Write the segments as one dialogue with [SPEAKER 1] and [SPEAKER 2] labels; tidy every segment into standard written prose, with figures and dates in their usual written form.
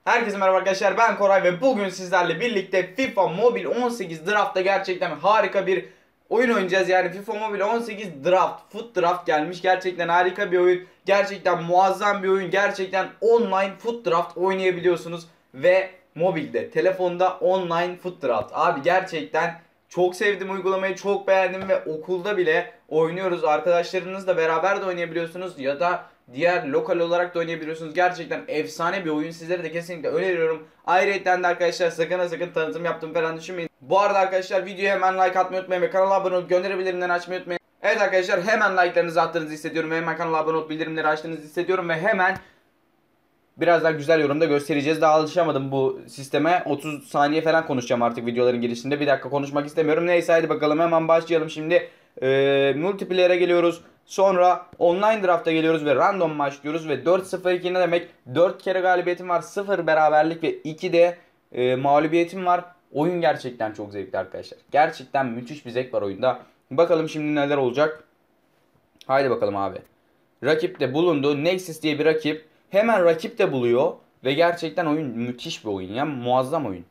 [SPEAKER 1] Herkese merhaba arkadaşlar, ben Koray ve bugün sizlerle birlikte FIFA Mobile 18 Draft'ta gerçekten harika bir oyun oynayacağız. Yani FIFA Mobile 18 Draft, Foot Draft gelmiş. Gerçekten harika bir oyun. Gerçekten muazzam bir oyun. Gerçekten online Foot Draft oynayabiliyorsunuz. Ve mobilde, telefonda online Foot Draft. Abi gerçekten çok sevdim uygulamayı, çok beğendim ve okulda bile oynuyoruz. Arkadaşlarınızla beraber de oynayabiliyorsunuz ya da diğer lokal olarak da oynayabiliyorsunuz. Gerçekten efsane bir oyun. Sizlere de kesinlikle öneriyorum. Ayrıca de arkadaşlar sakın tanıtım yaptım falan düşünmeyin. Bu arada arkadaşlar videoya hemen like atmayı unutmayın ve kanala abone olup gönderi bildirimleri açmayı unutmayın. Evet arkadaşlar, hemen like'larınızı attığınızı hissediyorum ve hemen kanala abone olup bildirimleri açtığınızı hissediyorum ve hemen birazdan güzel yorumda göstereceğiz. Daha alışamadım bu sisteme. 30 saniye falan konuşacağım artık videoların girişinde. Bir dakika konuşmak istemiyorum. Neyse hadi bakalım hemen başlayalım şimdi. Multiplayer'e geliyoruz. Sonra online draft'a geliyoruz ve random maç diyoruz. Ve 4-0-2 ne demek? 4 kere galibiyetim var. 0 beraberlik ve 2 de mağlubiyetim var. Oyun gerçekten çok zevkli arkadaşlar. Gerçekten müthiş bir zevk var oyunda. Bakalım şimdi neler olacak. Haydi bakalım abi. Rakip de bulundu. Nexus diye bir rakip. Hemen rakip de buluyor. Ve gerçekten oyun müthiş bir oyun ya. Muazzam oyun.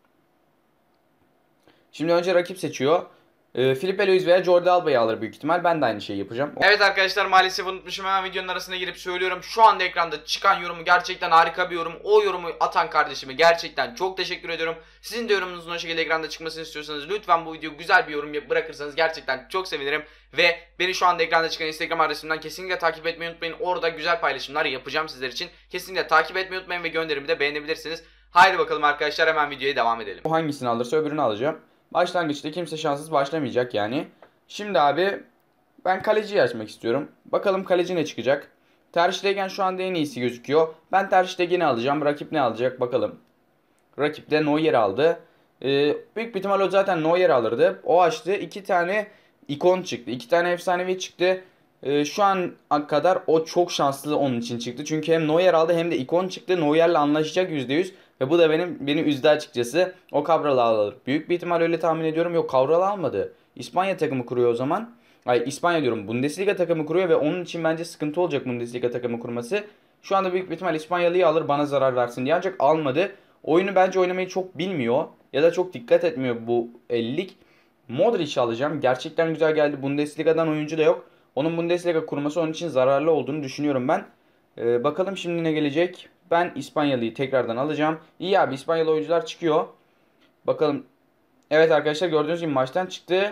[SPEAKER 1] Şimdi önce rakip seçiyor. Felipe Luis veya Jordi Alba'yı alır büyük ihtimal. Ben de aynı şeyi yapacağım. Evet arkadaşlar, maalesef unutmuşum, hemen videonun arasına girip söylüyorum. Şu anda ekranda çıkan yorumu gerçekten harika bir yorum. O yorumu atan kardeşime gerçekten çok teşekkür ediyorum. Sizin de yorumunuzun o şekilde ekranda çıkmasını istiyorsanız lütfen bu videoya güzel bir yorum bırakırsanız gerçekten çok sevinirim. Ve beni şu anda ekranda çıkan Instagram adresimden kesinlikle takip etmeyi unutmayın. Orada güzel paylaşımlar yapacağım sizler için. Kesinlikle takip etmeyi unutmayın ve gönderimi de beğenebilirsiniz. Haydi bakalım arkadaşlar, hemen videoya devam edelim. O hangisini alırsa öbürünü alacağım. Başlangıçta kimse şanssız başlamayacak yani. Şimdi abi ben kaleciyi açmak istiyorum. Bakalım kaleci ne çıkacak. Ter Stegen şu anda en iyisi gözüküyor. Ben Ter Stegen'i alacağım. Rakip ne alacak bakalım. Rakip de Neuer aldı. Büyük bir ihtimal o zaten Neuer alırdı. O açtı. 2 tane ikon çıktı. 2 tane efsanevi çıktı. Şu an kadar o çok şanslı onun için çıktı. Çünkü hem Neuer aldı hem de ikon çıktı. Neuer'le anlaşacak %100. Ve bu da beni üzdü açıkçası. O Cabral alır. Büyük bir ihtimal öyle tahmin ediyorum. Yok, Cabral almadı. İspanya takımı kuruyor o zaman. Ay, İspanya diyorum. Bundesliga takımı kuruyor ve onun için bence sıkıntı olacak Bundesliga takımı kurması. Şu anda büyük bir ihtimal İspanyalıyı alır bana zarar versin diye, ancak almadı. Oyunu bence oynamayı çok bilmiyor ya da çok dikkat etmiyor bu 50'lik. Modric'i alacağım. Gerçekten güzel geldi. Bundesliga'dan oyuncu da yok. Onun Bundesliga kurması onun için zararlı olduğunu düşünüyorum ben. Bakalım şimdi ne gelecek. Ben İspanyalıyı tekrardan alacağım. İyi abi, İspanyol oyuncular çıkıyor. Bakalım. Evet arkadaşlar, gördüğünüz gibi maçtan çıktı.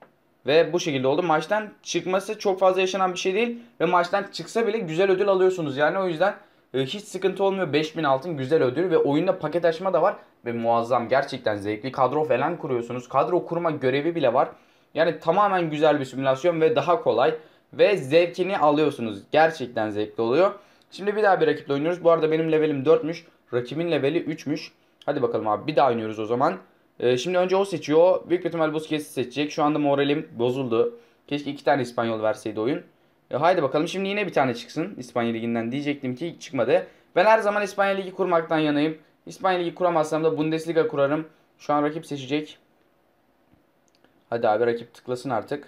[SPEAKER 1] Ve bu şekilde oldu. Maçtan çıkması çok fazla yaşanan bir şey değil. Ve maçtan çıksa bile güzel ödül alıyorsunuz. Yani o yüzden hiç sıkıntı olmuyor. 5000 altın güzel ödül. Ve oyunda paket açma da var. Ve muazzam, gerçekten zevkli. Kadro falan kuruyorsunuz. Kadro kurma görevi bile var. Yani tamamen güzel bir simülasyon ve daha kolay. Ve zevkini alıyorsunuz. Gerçekten zevkli oluyor. Şimdi bir daha bir rakiple oynuyoruz. Bu arada benim levelim 4'müş. Rakibin leveli 3'müş. Hadi bakalım abi, bir daha oynuyoruz o zaman. Şimdi önce o seçiyor. Büyük bir ihtimal Busquets'i seçecek. Şu anda moralim bozuldu. Keşke 2 tane İspanyol verseydi oyun. Haydi bakalım şimdi yine bir tane çıksın İspanya Ligi'nden, diyecektim ki çıkmadı. Ben her zaman İspanya Ligi kurmaktan yanayım. İspanya Ligi kuramazsam da Bundesliga kurarım. Şu an rakip seçecek. Hadi abi, rakip tıklasın artık.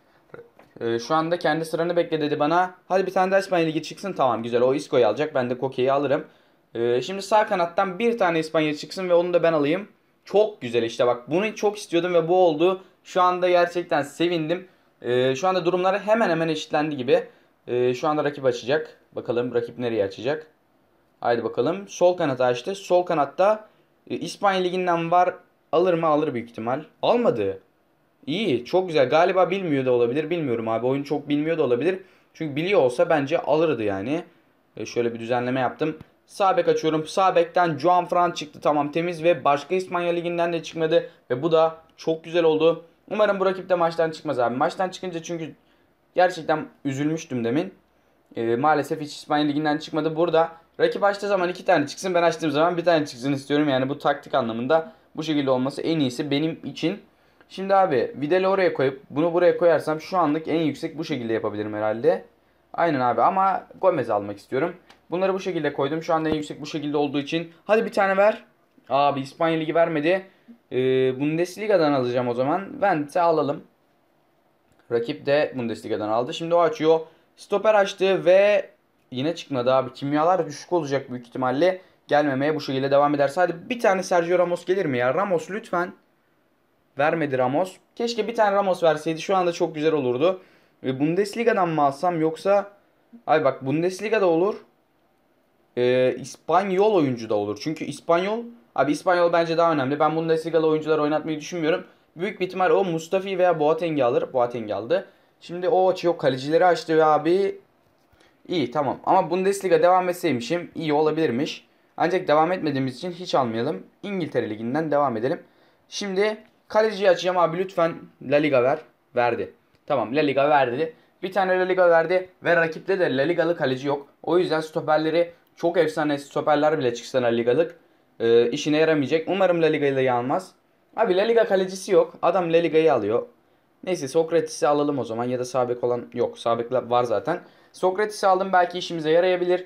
[SPEAKER 1] Şu anda kendi sıranı bekle dedi bana. Hadi bir tane daha İspanya Ligi çıksın. Tamam, güzel. O Isco'yu alacak. Ben de Koke'yi alırım. Şimdi sağ kanattan bir tane İspanya çıksın ve onu da ben alayım. Çok güzel işte, bak bunu çok istiyordum ve bu oldu. Şu anda gerçekten sevindim. Şu anda durumları hemen hemen eşitlendi gibi. Şu anda rakip açacak. Bakalım rakip nereye açacak. Haydi bakalım. Sol kanat açtı. Sol kanatta İspanya Ligi'nden var. Alır mı? Alır büyük ihtimal. Almadı. İyi, çok güzel. Galiba bilmiyor da olabilir. Bilmiyorum abi. Oyun çok bilmiyor da olabilir. Çünkü biliyor olsa bence alırdı yani. Şöyle bir düzenleme yaptım. Sağ bek açıyorum. Sağ bekten Juan Fran çıktı. Tamam, temiz ve başka İspanya Ligi'nden de çıkmadı. Ve bu da çok güzel oldu. Umarım bu rakip de maçtan çıkmaz abi. Maçtan çıkınca çünkü gerçekten üzülmüştüm demin. Maalesef hiç İspanya Ligi'nden çıkmadı. Burada rakip açtığı zaman 2 tane çıksın. Ben açtığım zaman bir tane çıksın istiyorum. Yani bu taktik anlamında bu şekilde olması en iyisi benim için. Şimdi abi Vidal'i oraya koyup bunu buraya koyarsam şu anlık en yüksek bu şekilde yapabilirim herhalde. Aynen abi, ama Gomez almak istiyorum. Bunları bu şekilde koydum. Şu anda en yüksek bu şekilde olduğu için. Hadi bir tane ver. Abi İspanya Ligi vermedi. Bundesliga'dan alacağım o zaman. Vent'e alalım. Rakip de Bundesliga'dan aldı. Şimdi o açıyor. Stoper açtı ve yine çıkmadı abi. Kimyalar düşük olacak büyük ihtimalle. gelmemeye bu şekilde devam ederse. Hadi bir tane Sergio Ramos gelir mi ya? Ramos lütfen. Vermedi Ramos. Keşke bir tane Ramos verseydi. Şu anda çok güzel olurdu. Bundesliga'dan mı alsam yoksa... Ay bak, Bundesliga'da olur. İspanyol oyuncu da olur. Çünkü İspanyol... Abi İspanyol bence daha önemli. Ben Bundesliga'da oyuncular oynatmayı düşünmüyorum. Büyük bir ihtimal o Mustafi veya Boateng'i alır. Boateng'i aldı. Şimdi o açıyor. Kalecileri açtı ve abi... İyi, tamam. Ama Bundesliga devam etseymişim iyi olabilirmiş. Ancak devam etmediğimiz için hiç almayalım. İngiltere Ligi'nden devam edelim. Şimdi kaleciyi açacağım abi, lütfen La Liga ver. Verdi. Tamam, La Liga verdi. Bir tane La Liga verdi ve rakipte de La Ligalı kaleci yok. O yüzden stoperleri çok efsane stoperler bile çıksa La Ligalık işine yaramayacak. Umarım La Liga'yı almaz. Abi La Liga kalecisi yok. Adam La Liga'yı alıyor. Neyse Sokrates'i alalım o zaman, ya da sağ bek olan yok. Sağ bek var zaten. Sokrates'i aldım, belki işimize yarayabilir.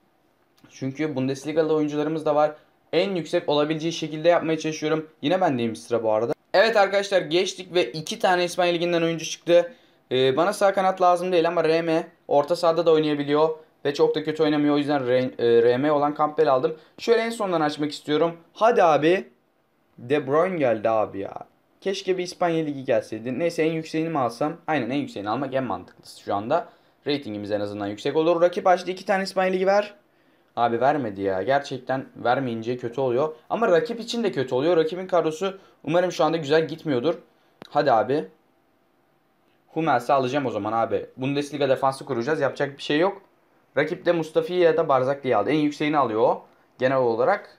[SPEAKER 1] Çünkü Bundesligalı oyuncularımız da var. En yüksek olabileceği şekilde yapmaya çalışıyorum. Yine bendeyim sıra bu arada. Evet arkadaşlar, geçtik ve 2 tane İspanya Ligi'nden oyuncu çıktı. Bana sağ kanat lazım değil ama RM orta sahada da oynayabiliyor. Ve çok da kötü oynamıyor, o yüzden RM olan Campbell aldım. Şöyle en sondan açmak istiyorum. Hadi abi. De Bruyne geldi abi ya. Keşke bir İspanya Ligi gelseydi. Neyse, en yükseğini mi alsam? Aynen, en yükseğini almak en mantıklısı şu anda. Ratingimiz en azından yüksek olur. Rakip açtı, 2 tane İspanya Ligi ver. Abi vermedi ya. Gerçekten vermeyince kötü oluyor. Ama rakip için de kötü oluyor. Rakibin kadrosu umarım şu anda güzel gitmiyordur. Hadi abi. Hummels'i alacağım o zaman abi. Bundesliga defansı kuracağız. Yapacak bir şey yok. Rakip de Mustafi'yi ya da Barzakli'yi aldı. En yükseğini alıyor o. Genel olarak.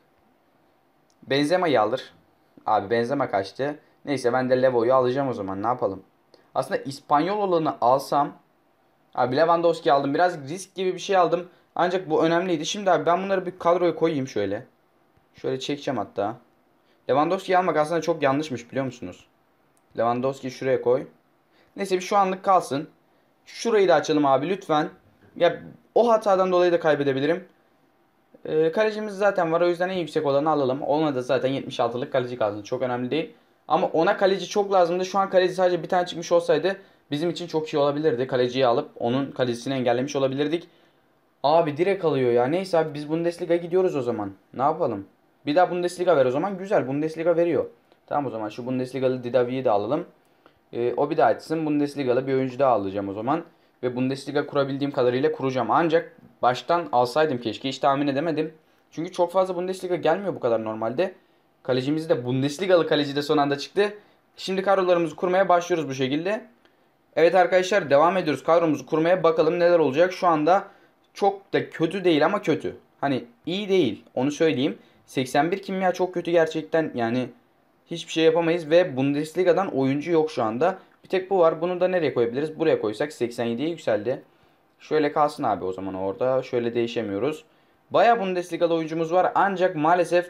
[SPEAKER 1] Benzema'yı alır. Abi Benzema kaçtı. Neyse, ben de Levo'yu alacağım o zaman. Ne yapalım? Aslında İspanyol olanı alsam. Abi Lewandowski aldım. Biraz risk gibi bir şey aldım. Ancak bu önemliydi. Şimdi abi ben bunları bir kadroya koyayım şöyle. Şöyle çekeceğim hatta. Lewandowski'yi almak aslında çok yanlışmış, biliyor musunuz? Lewandowski'yi şuraya koy. Neyse, bir şu anlık kalsın. Şurayı da açalım abi lütfen. Ya o hatadan dolayı da kaybedebilirim. Kalecimiz zaten var, o yüzden en yüksek olanı alalım. Ona da zaten 76'lık kaleci kaldı. Çok önemli değil. Ama ona kaleci çok lazımdı. Şu an kaleci sadece bir tane çıkmış olsaydı bizim için çok iyi olabilirdi. Kaleciyi alıp onun kalecisini engellemiş olabilirdik. Abi direkt alıyor ya. Neyse abi, biz Bundesliga'ya gidiyoruz o zaman. Ne yapalım? Bir daha Bundesliga ver o zaman. Güzel, Bundesliga veriyor. Tamam, o zaman şu Bundesligalı Didavi'yi de alalım. O bir daha etsin. Bundesligalı bir oyuncu daha alacağım o zaman. Ve Bundesliga kurabildiğim kadarıyla kuracağım. Ancak baştan alsaydım keşke. Hiç tahmin edemedim. Çünkü çok fazla Bundesliga gelmiyor bu kadar normalde. Kalecimiz de Bundesligalı kaleci de son anda çıktı. Şimdi kadrolarımızı kurmaya başlıyoruz bu şekilde. Evet arkadaşlar, devam ediyoruz. Kadromuzu kurmaya, bakalım neler olacak. Şu anda çok da kötü değil ama kötü. Hani iyi değil, onu söyleyeyim. 81 kimya çok kötü gerçekten, yani hiçbir şey yapamayız ve Bundesliga'dan oyuncu yok şu anda. Bir tek bu var. Bunu da nereye koyabiliriz? Buraya koysak 87'ye yükseldi. Şöyle kalsın abi o zaman orada. Şöyle değişemiyoruz. Baya Bundesliga'da oyuncumuz var ancak maalesef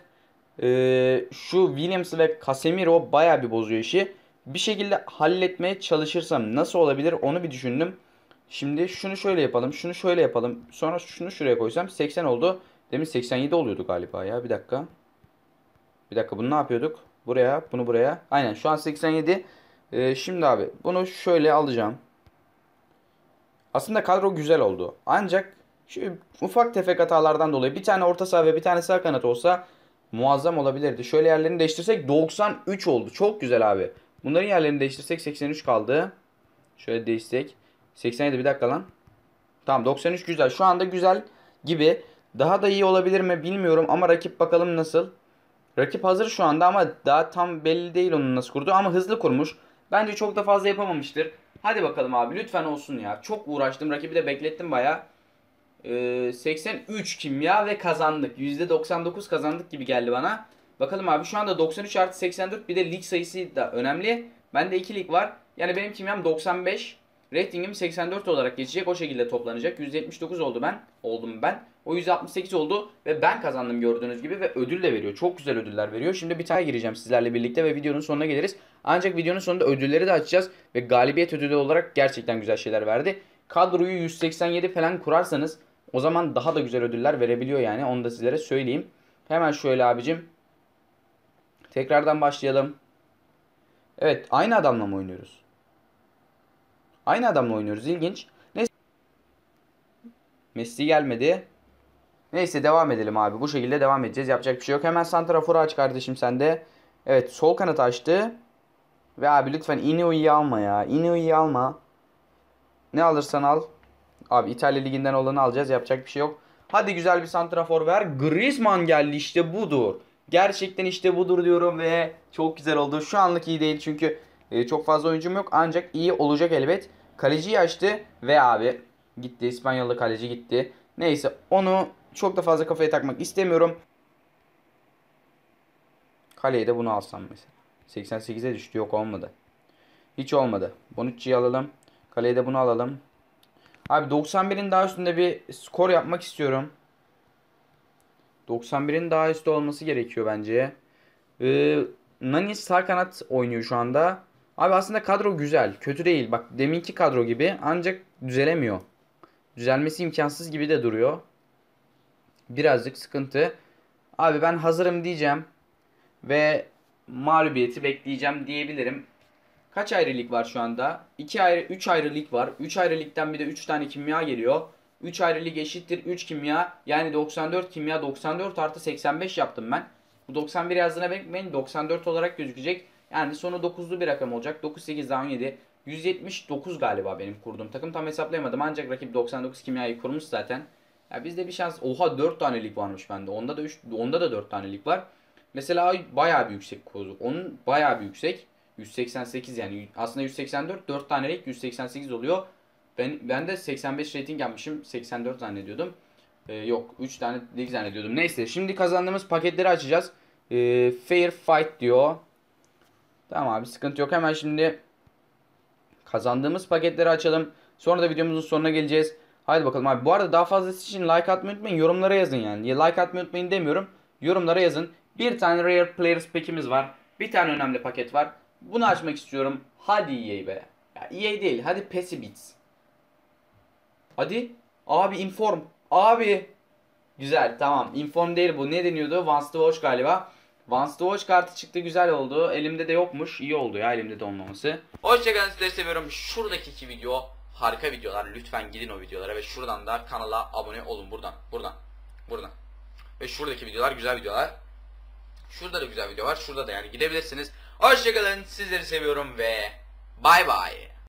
[SPEAKER 1] şu Williams ve Casemiro baya bir bozuyor işi. Bir şekilde halletmeye çalışırsam nasıl olabilir onu bir düşündüm. Şimdi şunu şöyle yapalım. Şunu şöyle yapalım. Sonra şunu şuraya koysam 80 oldu. Demin 87 oluyordu galiba ya. Bir dakika. Bir dakika, bunu ne yapıyorduk? Buraya, bunu buraya. Aynen, şu an 87. Şimdi abi bunu şöyle alacağım. Aslında kadro güzel oldu. Ancak şu ufak tefek hatalardan dolayı bir tane orta saha ve bir tane sağ kanat olsa muazzam olabilirdi. Şöyle yerlerini değiştirsek 93 oldu. Çok güzel abi. Bunların yerlerini değiştirsek 83 kaldı. Şöyle değiştirsek. 87, bir dakika lan. Tamam, 93 güzel. Şu anda güzel gibi. Daha da iyi olabilir mi bilmiyorum ama rakip bakalım nasıl. Rakip hazır şu anda ama daha tam belli değil onun nasıl kurduğu, ama hızlı kurmuş. Bence çok da fazla yapamamıştır. Hadi bakalım abi, lütfen olsun ya. Çok uğraştım. Rakibi de beklettim baya. 83 kimya ve kazandık. %99 kazandık gibi geldi bana. Bakalım abi, şu anda 93 artı 84, bir de lig sayısı da önemli. Bende 2 lig var. Yani benim kimyam 95. Ratingim 84 olarak geçecek. O şekilde toplanacak. %79 oldum ben. O %68 oldu ve ben kazandım gördüğünüz gibi ve ödül de veriyor. Çok güzel ödüller veriyor. Şimdi bir tane gireceğim sizlerle birlikte ve videonun sonuna geliriz. Ancak videonun sonunda ödülleri de açacağız ve galibiyet ödülü olarak gerçekten güzel şeyler verdi. Kadroyu 187 falan kurarsanız o zaman daha da güzel ödüller verebiliyor yani. Onu da sizlere söyleyeyim. Hemen şöyle abicim. Tekrardan başlayalım. Evet, aynı adamla mı oynuyoruz? Aynı adamla oynuyoruz. İlginç. Neyse. Messi gelmedi. Neyse devam edelim abi. Bu şekilde devam edeceğiz. Yapacak bir şey yok. Hemen santraforu aç kardeşim sen de. Evet sol kanat açtı. Ve abi lütfen Inouye'yi alma ya. Inouye'yi alma. Ne alırsan al. Abi İtalya Ligi'nden olanı alacağız. Yapacak bir şey yok. Hadi güzel bir santrafor ver. Griezmann geldi, işte budur. Gerçekten işte budur diyorum ve çok güzel oldu. Şu anlık iyi değil çünkü çok fazla oyuncum yok. Ancak iyi olacak elbet. Kaleciyi açtı ve abi gitti. İspanyollu kaleci gitti. Neyse onu çok da fazla kafaya takmak istemiyorum. Kaleye de bunu alsam mesela. 88'e düştü, yok olmadı. Hiç olmadı. Bonucci'yi alalım. Kaleye de bunu alalım. Abi 91'in daha üstünde bir skor yapmak istiyorum. 91'in daha üstü olması gerekiyor bence. Nani sağ kanat oynuyor şu anda. Abi aslında kadro güzel. Kötü değil. Bak deminki kadro gibi ancak düzelemiyor. Düzelmesi imkansız gibi de duruyor. Birazcık sıkıntı. Abi ben hazırım diyeceğim. Ve mağlubiyeti bekleyeceğim diyebilirim. Kaç ayrı lig var şu anda? 2 ayrı, 3 ayrı lig var. 3 ayrı ligden bir de 3 tane kimya geliyor. 3 ayrı lig eşittir 3 kimya. Yani 94 kimya, 94 artı 85 yaptım ben. Bu 91 yazdığına bakmayın, 94 olarak gözükecek. Yani sonu 9'lu bir rakam olacak. 9, 8 daha 17. 179 galiba benim kurduğum takım. Tam hesaplayamadım ancak rakip 99 kimyayı kurmuş zaten. Ya bizde bir şans. Oha 4 tane lig varmış bende. Onda da 4 tane lig var. Mesela bayağı bir yüksek kurdu. Onun bayağı bir yüksek. 188 yani aslında 184, 4 tane lig 188 oluyor. Ben de 85 rating yapmışım. 84 zannediyordum. Yok 3 tane lig zannediyordum. Neyse şimdi kazandığımız paketleri açacağız. Fair fight diyor. Tamam abi sıkıntı yok. Hemen şimdi kazandığımız paketleri açalım. Sonra da videomuzun sonuna geleceğiz. Haydi bakalım abi. Bu arada daha fazlası için like atmayı unutmayın. Yorumlara yazın yani. Like atmayı unutmayın demiyorum. Yorumlara yazın. Bir tane Rare Players pack'imiz var. Bir tane önemli paket var. Bunu açmak istiyorum. Hadi EA be. Ya EA değil. Hadi PES'i Beats. Hadi. Abi Inform. Abi. Güzel tamam. Inform değil bu. Ne deniyordu? Once to Watch galiba. Once to Watch kartı çıktı, güzel oldu. Elimde de yokmuş. İyi oldu ya elimde de olmaması. Hoşçakalın, sizleri seviyorum. Şuradaki iki video harika videolar. Lütfen gidin o videolara ve şuradan da kanala abone olun. Buradan. Ve şuradaki videolar güzel videolar. Şurada da güzel video var. Şurada da yani gidebilirsiniz. Hoşçakalın. Sizleri seviyorum ve bay bay.